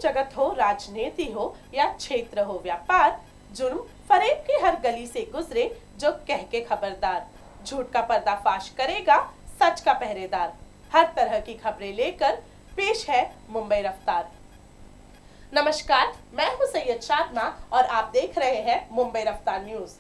जगत हो, राजनीति हो या क्षेत्र हो व्यापार, जुर्म फरेब की हर गली से गुजरे जो कह के खबरदार। झूठ का पर्दाफाश करेगा सच का पहरेदार। हर तरह की खबरें लेकर पेश है मुंबई रफ्तार। नमस्कार, मैं हूं सैयद शादना और आप देख रहे हैं मुंबई रफ्तार न्यूज।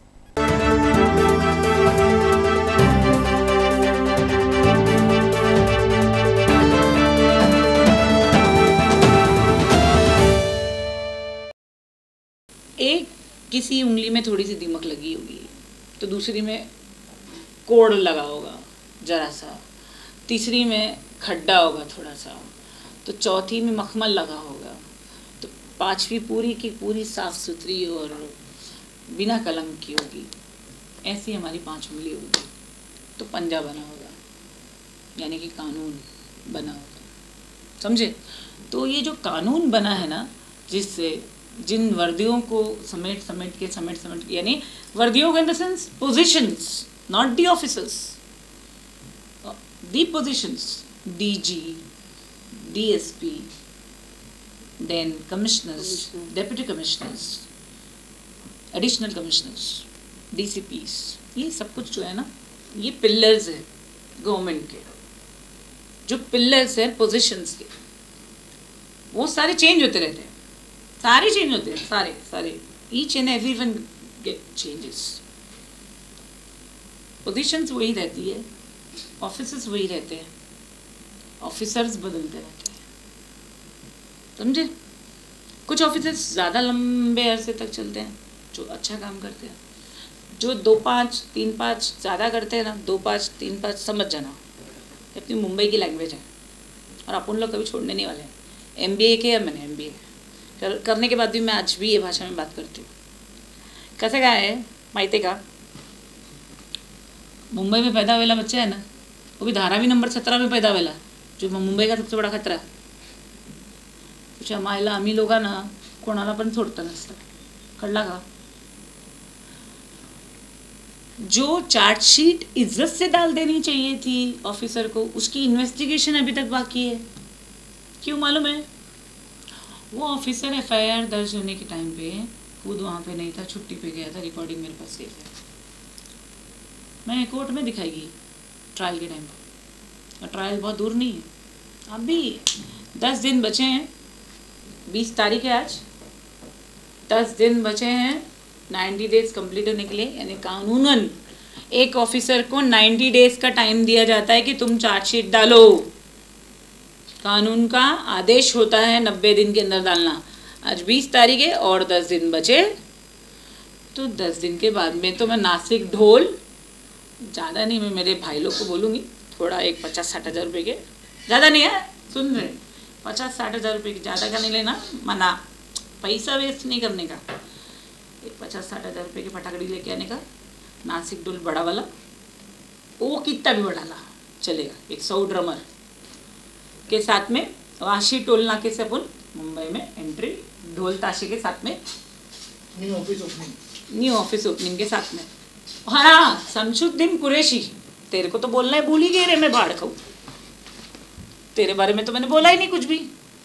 एक किसी उंगली में थोड़ी सी दीमक लगी होगी, तो दूसरी में कोड़ लगा होगा जरा सा, तीसरी में खड्डा होगा थोड़ा सा, तो चौथी में मखमल लगा होगा, तो पांचवी पूरी की पूरी साफ सुथरी और बिना कलंक की होगी। ऐसी हमारी 5 उंगली होगी तो पंजा बना होगा, यानी कि कानून बना होगा। समझे? तो ये जो कानून बना है ना, जिससे जिन वर्दियों को समेट के यानी वर्दियों को in the sense positions, not the officers, the positions, DG, DSP, then commissioners, deputy commissioners, additional commissioners, DCPs, ये सब कुछ जो है ना, ये पिलर्स है गवर्नमेंट के। जो पिलर्स हैं पोजीशंस के, वो सारे चेंज होते रहते हैं, सारे चेंज होते हैं, सारे each and every one get changes. Positions वही रहती है, ऑफिसर्स वही रहते हैं, ऑफिसर्स बदलते रहते हैं। समझे? कुछ ऑफिसर्स ज़्यादा लंबे अरसे तक चलते हैं, जो अच्छा काम करते हैं। जो 2-5, 3-5 ज़्यादा करते हैं ना, 2-5, 3-5, समझ जाना अपनी मुंबई की लैंग्वेज है, और अपन लोग कभी छोड़ने नहीं वाले हैं। MBA किया मैंने, MBA करने के बाद भी मैं आज भी ये भाषा में बात करती हूँ। कैसे का है मायते का, मुंबई में पैदा हुआ बच्चा है ना, वो भी धारावी नंबर 17 में पैदा हुआ, जो मुंबई का सबसे बड़ा खतरा है। कुछ आम्हाला आम्ही लोकांना कोणाला पण सोडता नसतं, कळला का? जो चार्जशीट इज्जत से डाल देनी चाहिए थी ऑफिसर को, उसकी इन्वेस्टिगेशन अभी तक बाकी है। क्यों मालूम है? वो ऑफिसर FIR दर्ज होने के टाइम पे खुद वहाँ पे नहीं था, छुट्टी पे गया था। रिकॉर्डिंग मेरे पास सेफ है, मैं कोर्ट में दिखाएगी ट्रायल के टाइम पर। और ट्रायल बहुत दूर नहीं है, अभी 10 दिन बचे हैं। 20 तारीख है आज, 10 दिन बचे हैं 90 डेज कंप्लीट होने के लिए। यानी कानूनन एक ऑफिसर को 90 डेज का टाइम दिया जाता है कि तुम चार्जशीट डालो। कानून का आदेश होता है 90 दिन के अंदर डालना। आज 20 तारीख है और 10 दिन बचे, तो 10 दिन के बाद में तो मैं नासिक ढोल, ज़्यादा नहीं, मैं मेरे भाई लोग को बोलूँगी थोड़ा, एक 50-60 हज़ार रुपये के, ज़्यादा नहीं है, सुन रहे, 50-60 हज़ार रुपये की, ज़्यादा का नहीं लेना, मना, पैसा वेस्ट नहीं करने का। एक 50-60 हज़ार रुपये के फटाकड़ी लेके आने का, नासिक ढोल बड़ा वाला, वो कितना भी बड़ा ला चलेगा, एक 100 ड्रमर के साथ में। वाशी टोल नाके से अपन मुंबई में एंट्री, ढोल ताशे के साथ में, न्यू ऑफिस ओपनिंग के साथ में। हाँ, शमशुद्दीन कुरैशी, तेरे को तो बोलना है, भूल ही गए रे, मैं बाढ़ खाऊं, तेरे बारे में तो मैंने बोला ही नहीं कुछ भी।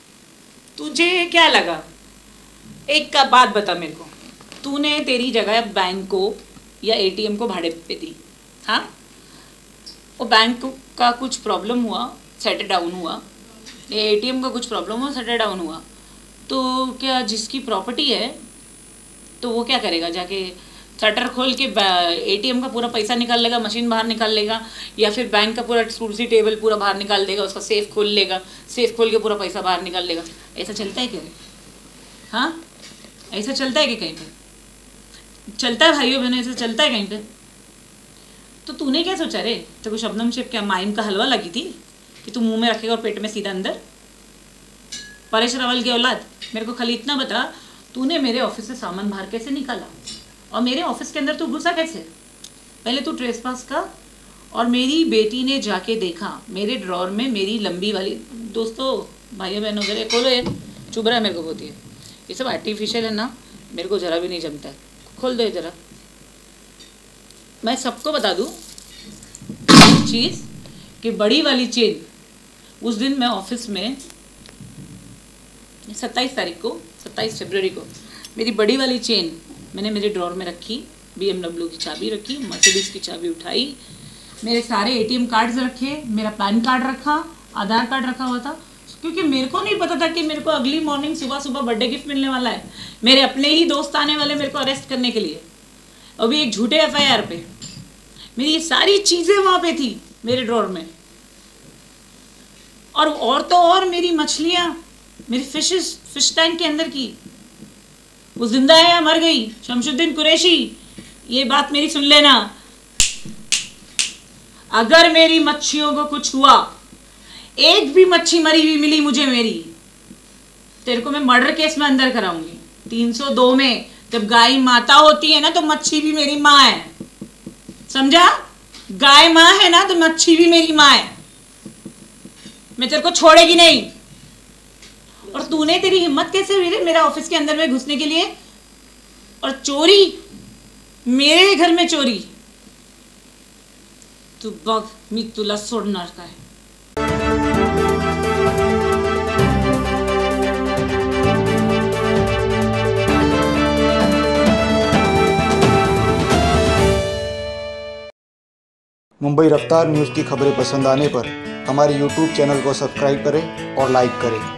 तुझे क्या लगा? एक का बात बता मेरे को, तूने तेरी जगह बैंक को या ATM को भाड़े पे दी, हाँ, वो बैंक का कुछ प्रॉब्लम हुआ, सेट डाउन हुआ, या ATM का कुछ प्रॉब्लम हुआ, सेट डाउन हुआ, तो क्या जिसकी प्रॉपर्टी है तो वो क्या करेगा? जाके शटर खोल के ATM का पूरा पैसा निकाल लेगा, मशीन बाहर निकाल लेगा, या फिर बैंक का पूरा कुर्सी टेबल पूरा बाहर निकाल देगा, उसका सेफ खोल लेगा, सेफ खोल के पूरा पैसा बाहर निकाल लेगा। ऐसा चलता है क्या? हाँ, ऐसा चलता है कि कहीं पे चलता है? भाइयों बहनों, ऐसा चलता है कहीं पे? तो तूने क्या सोचा रे? तो कुछ शबनम शेख क्या माइम का हलवा लगी थी कि तू मुंह में रखेगा और पेट में सीधा अंदर? परेश रावल की औलाद, मेरे को खाली इतना बता, तूने मेरे ऑफिस से सामान बाहर कैसे निकाला और मेरे ऑफिस के अंदर तू घुसा कैसे? पहले तू ट्रेसपास का, और मेरी बेटी ने जाके देखा मेरे ड्रॉर में मेरी लंबी वाली, दोस्तों भाइयों बहनों जरा खोलो, ये चुभ रहा है मेरे को बहुत, ये सब आर्टिफिशियल है ना, मेरे को ज़रा भी नहीं जमता है, खोल दो ज़रा। मैं सबको बता दूँ चीज़ कि बड़ी वाली चेन, उस दिन मैं ऑफिस में 27 तारीख को, 27 फरवरी को मेरी बड़ी वाली चेन मैंने मेरे ड्रॉर में रखी, BMW की चाबी रखी, मर्सिडीज की चाबी उठाई, मेरे सारे ATM कार्ड्स रखे, मेरा पैन कार्ड रखा, आधार कार्ड रखा हुआ था, क्योंकि मेरे को नहीं पता था कि मेरे को अगली मॉर्निंग सुबह सुबह बर्थडे गिफ्ट मिलने वाला है। मेरे अपने ही दोस्त आने वाले मेरे को अरेस्ट करने के लिए, अभी एक झूठे FIR पे। मेरी ये सारी चीज़ें वहाँ पे थी मेरे ड्रॉर में। और तो और मेरी मछलियाँ, मेरी फिश टैंक के अंदर की, वो जिंदा है या मर गई? शमशुद्दीन कुरैशी, ये बात मेरी सुन लेना, अगर मेरी मच्छियों को कुछ हुआ, एक भी मच्छी मरी हुई मिली मुझे मेरी, तेरे को मैं मर्डर केस में अंदर कराऊंगी। 302 में जब गाय माता होती है ना तो मच्छी भी मेरी माँ है, समझा? गाय माँ है ना तो मच्छी भी मेरी माँ है, मैं तेरे को छोड़ेगी नहीं। और तूने, तेरी हिम्मत कैसे हुई रे मेरा ऑफिस के अंदर में घुसने के लिए और चोरी, मेरे घर में चोरी? तू बघ, मी तुला सोडणार काय? मुंबई रफ्तार न्यूज़ की खबरें पसंद आने पर हमारे YouTube चैनल को सब्सक्राइब करें और लाइक करें।